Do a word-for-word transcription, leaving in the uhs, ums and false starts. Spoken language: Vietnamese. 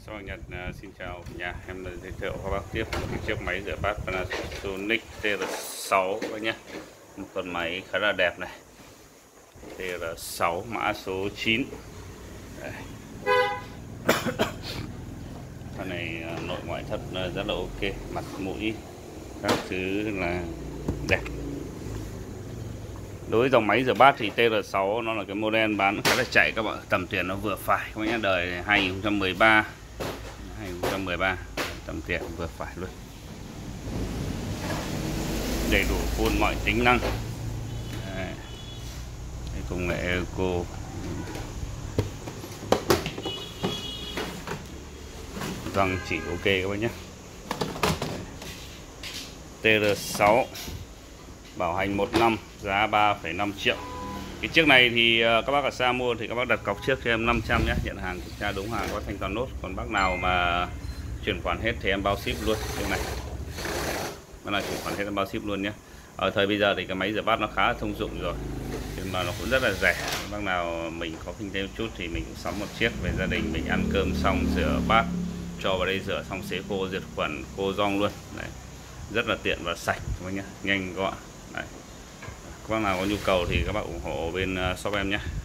Sau Nhật uh, xin chào cả nhà, em là giới thiệu các bác tiếp một chiếc máy rửa bát Panasonic T R sáu các bác nhé. Một con máy khá là đẹp này, T R sáu mã số chín. Đây. Con này uh, nội ngoại thất uh, rất là ok, mặt mũi các thứ là đẹp. Đối với dòng máy rửa bát thì T R sáu nó là cái model bán khá là chạy các bạn, tầm tiền nó vừa phải các bác nhé, đời hai nghìn không trăm mười ba hai nghìn không trăm mười ba, tầm tiền vừa phải luôn, đầy đủ full mọi tính năng. Đây. Đây, công nghệ Eco, răng chỉ ok các bác nhé. T R sáu bảo hành một năm, giá ba phẩy năm triệu. Cái chiếc này thì các bác ở xa mua thì các bác đặt cọc trước cho em năm trăm nhé, nhận hàng kiểm tra đúng hàng có thanh toán nốt. Còn bác nào mà chuyển khoản hết thì em bao ship luôn. Chiếc này bác nào chuyển khoản hết em bao ship luôn nhé. Ở thời bây giờ thì cái máy rửa bát nó khá là thông dụng rồi, nhưng mà nó cũng rất là rẻ. Bác nào mình có kinh tế một chút thì mình cũng sắm một chiếc về gia đình mình ăn cơm xong rửa bát, cho vào đây rửa xong xế khô, diệt khuẩn, khô rong luôn. Đấy, rất là tiện và sạch các bác nhé, nhanh gọn. Đấy. Các bác nào có nhu cầu thì các bác ủng hộ bên shop em nhé.